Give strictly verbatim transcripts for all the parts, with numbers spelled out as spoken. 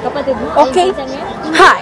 Kapatid mo? Okay? Hi!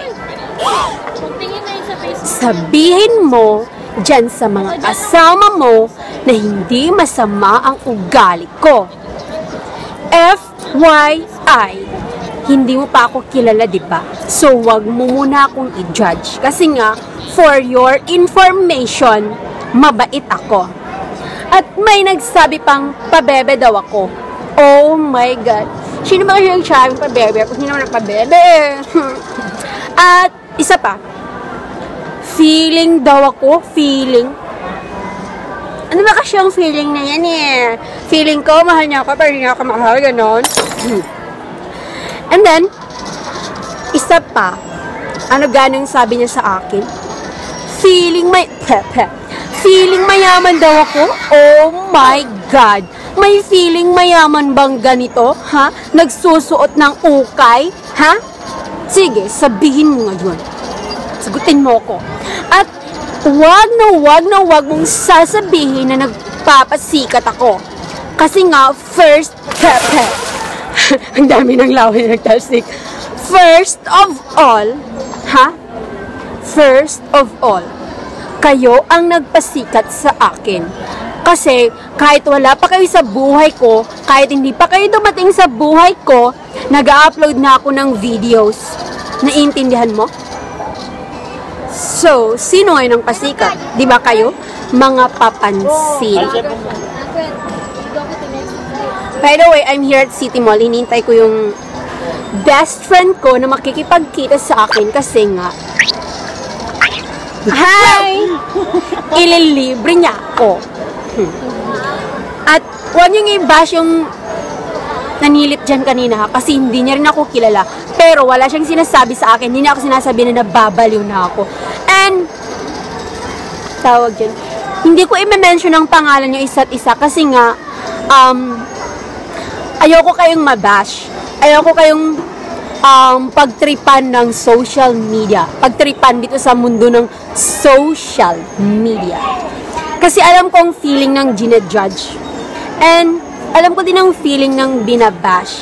Sabihin mo dyan sa mga kasama mo na hindi masama ang ugali ko. F Y I, hindi mo pa ako kilala, di ba? So, wag mo muna akong i-judge. Kasi nga, for your information, mabait ako. At may nagsabi pang pabebe daw ako. Oh my God. Sino ba kasi yung sabing pabebe? Kung sino naman ang pabebe? At isa pa, feeling daw ako, feeling. Ano ba kasi yung feeling na yan eh? Feeling ko, mahal niya ako, pero hindi niya ako mahal, ganon. And then, isa pa, ano ganong sabi niya sa akin? Feeling may, pepe, feeling mayaman daw ako? Oh my God! May feeling mayaman bang ganito? Ha? Nagsusuot ng ukay? Ha? Sige, sabihin mo ngayon. Sagutin mo ko. At wag na wag na wag mong sasabihin na nagpapasikat ako. Kasi nga, first, pepe. Ang dami ng laway na nagtastik. First of all, ha? First of all, kayo ang nagpasikat sa akin. Kasi kahit wala pa kayo sa buhay ko, kahit hindi pa kayo dumating sa buhay ko, nag-upload na ako ng videos. Naiintindihan mo? So, sino ngayon ang pasikat? Di ba kayo? Mga papansin. By the way, I'm here at City Mall. Hinintay ko yung best friend ko na makikipagkita sa akin kasi nga, hi! Ililibre niya ako. Hmm. At huwag niyong i-bash yung nanilip dyan kanina ha, kasi hindi niya rin ako kilala. Pero wala siyang sinasabi sa akin. Hindi niya ako sinasabi na nababaliw na ako. And, tawag dyan, hindi ko i-mention ang pangalan niyo isa't isa kasi nga, um, ayoko kayong mabash. Ayoko kayong um, pagtripan ng social media. Pagtripan dito sa mundo ng social media. Kasi alam ko ang feeling ng ginajudge. And alam ko din ang feeling ng binabash.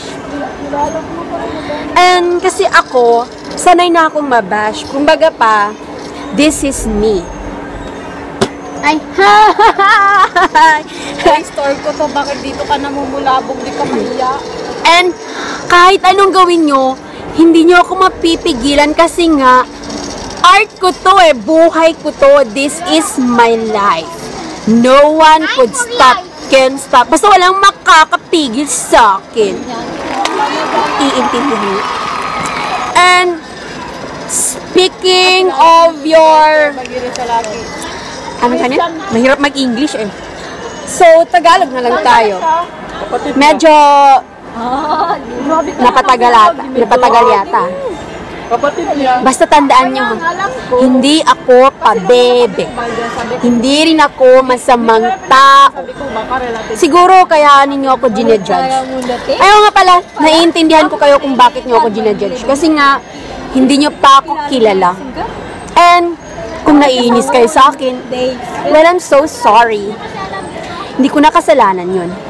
And kasi ako, sanay na akong mabash. Kumbaga pa, this is me. Ay, hi! Ay, store ko to. Bakit dito ka namumulabog? Di ka mahiya. And kahit anong gawin nyo, hindi nyo ako mapipigilan kasi nga, art ko to eh. Buhay ko to. This is my life. No one could stop, can stop. Basta walang makakapigil sa akin. Iintindihin. And speaking of your... Ano kanina? Mahirap mag-English eh. So, Tagalog na lang tayo. Medyo napatagal ata. Napatagal yata. Basta tandaan nyo, hindi ako pabebe. Hindi rin ako masamang tao. Siguro kaya ninyo ako ginajudge. Ayaw nga pala, naiintindihan ko kayo kung bakit nyo ako ginajudge. Kasi nga, hindi nyo pa ako kilala. And, kung naiinis kayo sa akin, well, I'm so sorry. Hindi ko na kasalanan yun.